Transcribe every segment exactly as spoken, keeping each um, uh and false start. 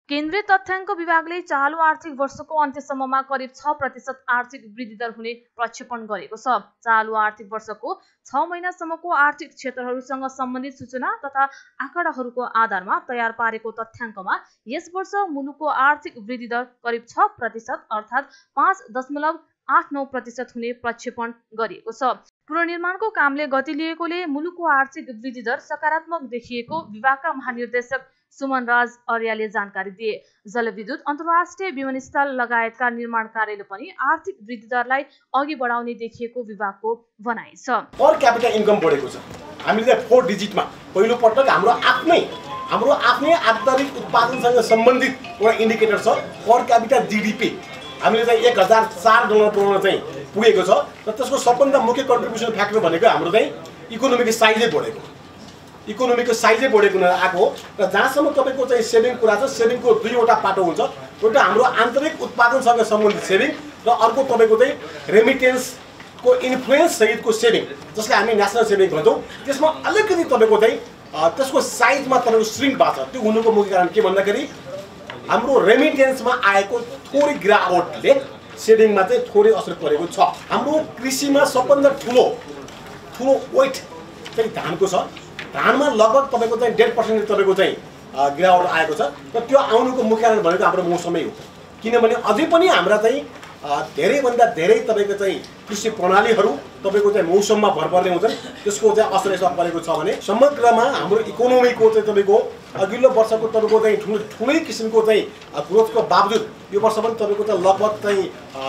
केन्द्रीय तथ्याङ्क विभागले चालु आर्थिक वर्षको अन्त्यसम्ममा करिब छ प्रतिशत आर्थिक वृद्धि दर हुने प्रक्षेपण गरेको छ। चालु आर्थिक वर्षको छ महिनासम्मको आर्थिक क्षेत्रहरूसँग सम्बन्धित सूचना तथा आँकडाहरूको आधारमा तयार पारेको तथ्याङ्कमा यस वर्ष मुलुकको आर्थिक वृद्धि दर करिब छ प्रतिशत अर्थात् पाँच दशमलव आठ नौ प्रतिशत हुने प्रक्षेपण गरिएको छ। पुनर्निर्माणको कामले गति लिएकोले मुलुकको आर्थिक वृद्धि दर सकारात्मक देखिएको विभागका महानिर्देशक सुमन राज अर्यालले जानकारी दिए। जलविद्युत, अन्तर्राष्ट्रिय विमानस्थल लगायतका निर्माण कार्यले पनि आर्थिक वृद्धि दरलाई अघि बढाउने देखिएको विभागको भनाइ छ। पर क्यापिटल इन्कम बढेको छ। हामीले फोर डिजिटमा पहिलो पटक हाम्रो आफ्नै हाम्रो आफ्नै आन्तरिक उत्पादनसँग सम्बन्धित एउटा इन्डिकेटर छ पर क्यापिटल जीडीपी। हामीले चाहिँ एक हजार चार डलर पुर्याउन चाहिँ पुगेको छ र त्यसको सबभन्दा मुख्य कन्ट्रिब्युसन फ्याक्टर भनेको हाम्रो चाहिँ इकोनोमीको साइजै बढेको इकोनोमीको साइजै बढेको आएको र जहाँसम्म तपाईँको चाहिँ सेभिङ कुरा छ, सेभिङको दुईवटा पाटो हुन्छ। एउटा हाम्रो आन्तरिक उत्पादनसँग सम्बन्धित सेभिङ र अर्को तपाईँको चाहिँ रेमिटेन्सको इन्फ्लुएन्स सहितको सेभिङ, जसलाई हामी नेसनल सेभिङ भन्छौँ। त्यसमा अलिकति तपाईँको चाहिँ त्यसको साइजमा तपाईँको श्रिङ्क भएको छ। त्यो हुनुको मुख्य कारण के भन्दाखेरि हाम्रो रेमिटेन्समा आएको थोरै गिरावटले सेभिङमा चाहिँ थोरै असर परेको छ। हाम्रो कृषिमा सबभन्दा ठुलो ठुलो वेट चाहिँ धानको छ। धानमा लगभग तपाईँको चाहिँ डेढ पर्सेन्ट तपाईँको चाहिँ गिरावट आएको छ र त्यो आउनुको मुख्य कारण भनेको हाम्रो मौसमै हो। किनभने अझै पनि हाम्रा चाहिँ धेरैभन्दा धेरै तपाईँको चाहिँ कृषि प्रणालीहरू तपाईँको चाहिँ मौसममा भर पर्ने हुन्छन्। त्यसको चाहिँ असर यसमा परेको छ भने समग्रमा हाम्रो इकोनोमीको चाहिँ तपाईँको अघिल्लो वर्षको तपाईँको चाहिँ ठुलो ठुलै किसिमको चाहिँ ग्रोथको बावजुद यो वर्ष पनि तपाईँको चाहिँ लगभग चाहिँ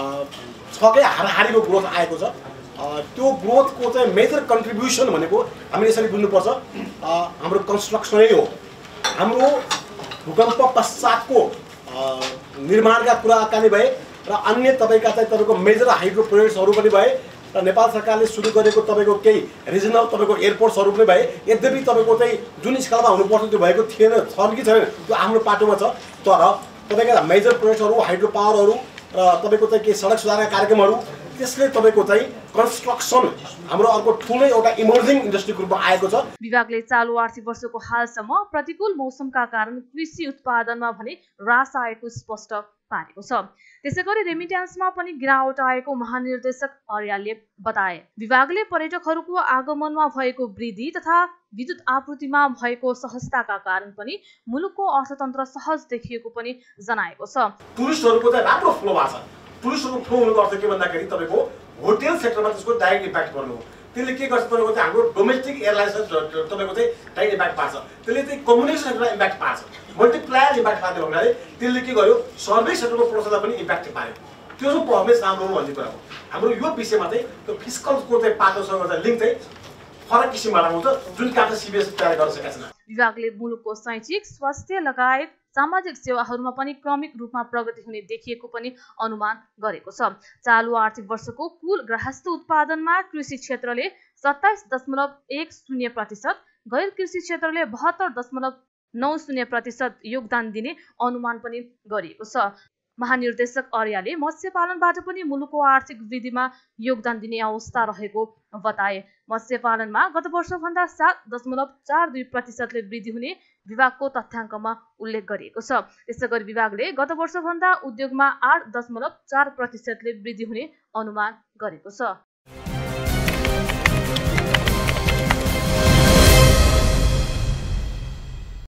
छकै हाराहारीको ग्रोथ आएको छ। त्यो ग्रोथको चाहिँ मेजर कन्ट्रिब्युसन भनेको हामीले यसरी बुझ्नुपर्छ, हाम्रो कन्स्ट्रक्सनै हो। हाम्रो भूकम्प पश्चातको निर्माणका कुराकानी भए र अन्य तपाईँका चाहिँ तपाईँको मेजर हाइड्रो प्रोजेक्ट्सहरू पनि भए र नेपाल सरकारले सुरु गरेको तपाईँको केही रिजनल तपाईँको एयरपोर्ट्सहरू पनि भए। यद्यपि तपाईँको चाहिँ जुन स्केलमा हुनुपर्छ त्यो भएको थिएन, छन् कि छैन त्यो आफ्नो पाटोमा छ। तर तपाईँका मेजर प्रोजेक्ट्सहरू, हाइड्रो पावरहरू र तपाईँको चाहिँ केही सडक सुधारका कार्यक्रमहरू, त्यसले तपाईँको चाहिँ कन्स्ट्रक्सन हाम्रो अर्को ठुलो एउटा इमर्जिङ इन्डस्ट्रीको रूपमा आएको छ। विभागले चालु आर्थिक वर्षको हालसम्म प्रतिकूल मौसमका कारण कृषि उत्पादनमा भने ह्रास आएको स्पष्ट पारेको छ। त्यसैगरी रेमिट्यान्समा पनि गिरावट आएको महानिर्देशक अर्यालले बताए। विभागले पर्यटकहरूको आगमनमा भएको वृद्धि तथा विद्युत आपूर्तिमा भएको सहजताका कारण पनि मुलुकको अर्थतन्त्र सहज देखिएको पनि जनाएको छ। टुरिस्टहरूको चाहिँ राम्रो फ्लो भएको छ। टुरिस्टहरूको फ्लो हुनुको अर्थ के भन्दाखेरि तपाईँको होटेल सेक्टरमा त्यसको डाइरेक्ट इम्प्याक्ट पर्नु हो। त्यसले के गर्छ तपाईँको चाहिँ हाम्रो डोमेस्टिक एयरलाइन्स तपाईँको चाहिँ डाइरेक्ट इम्प्याक्ट पार्छ। त्यसले चाहिँ कम्युनिकेसन सेक्टरमा इम्प्याक्ट पार्छ। मल्टिप्लायर इम्प्याक्ट पार्ने भन्नाले त्यसले के गर्यो, सर्भिस सेक्टरको प्रोसेसलाई पनि इम्प्याक्ट पार्यो। त्यो चाहिँ पर्फर्मेन्स राम्रो हो भन्ने कुरा हो। हाम्रो यो विषयमा चाहिँ त्यो फिस्कलको चाहिँ पाटोसँग चाहिँ लिङ्क चाहिँ फरक किसिमबाट आउँछ, जुन काम चाहिँ सिबिएस तयार गर्न सकेको छैन। विभागले मुलुकको शैक्षिक, स्वास्थ्य लगायत सामाजिक सेवाहरूमा पनि क्रमिक रूपमा प्रगति हुने देखिएको पनि अनुमान गरेको छ। चालु आर्थिक वर्षको कुल गृहस्थ उत्पादनमा कृषि क्षेत्रले सत्ताइस दशमलव एक शून्य प्रतिशत, गैर कृषि क्षेत्रले बहत्तर दशमलव नौ शून्य प्रतिशत योगदान दिने अनुमान पनि गरिएको छ। महानिर्देशक अर्याले मत्स्य पालनबाट पनि मुलुकको आर्थिक वृद्धिमा योगदान दिने अवस्था रहेको बताए। मत्स्य पालनमा गत वर्षभन्दा सात दशमलव चार दुई प्रतिशतले वृद्धि हुने विभागको तथ्याङ्कमा उल्लेख गरिएको छ। त्यसैगरी विभागले गत वर्षभन्दा उद्योगमा आठ दशमलव चार प्रतिशतले वृद्धि हुने अनुमान गरेको छ।